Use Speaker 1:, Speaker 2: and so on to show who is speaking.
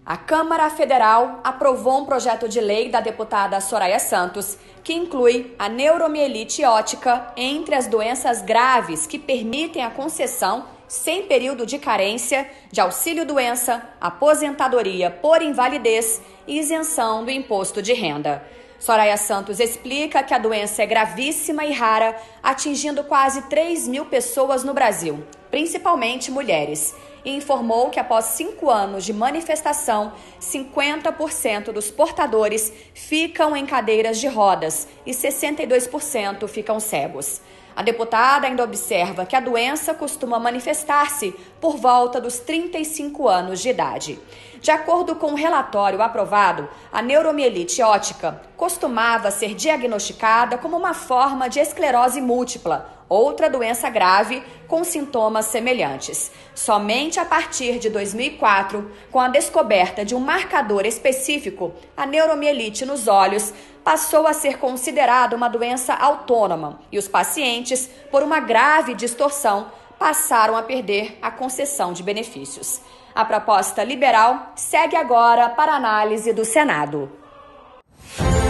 Speaker 1: A Câmara Federal aprovou um projeto de lei da deputada Soraya Santos que inclui a neuromielite óptica entre as doenças graves que permitem a concessão, sem período de carência, de auxílio-doença, aposentadoria por invalidez e isenção do imposto de renda. Soraya Santos explica que a doença é gravíssima e rara, atingindo quase 3 mil pessoas no Brasil, principalmente mulheres, e informou que após 5 anos de manifestação, 50% dos portadores ficam em cadeiras de rodas e 62% ficam cegos. A deputada ainda observa que a doença costuma manifestar-se por volta dos 35 anos de idade. De acordo com o relatório aprovado, a neuromielite óptica costumava ser diagnosticada como uma forma de esclerose múltipla, outra doença grave com sintomas semelhantes. Somente a partir de 2004, com a descoberta de um marcador específico, a neuromielite nos olhos passou a ser considerada uma doença autônoma e os pacientes, por uma grave distorção, passaram a perder a concessão de benefícios. A proposta liberal segue agora para análise do Senado.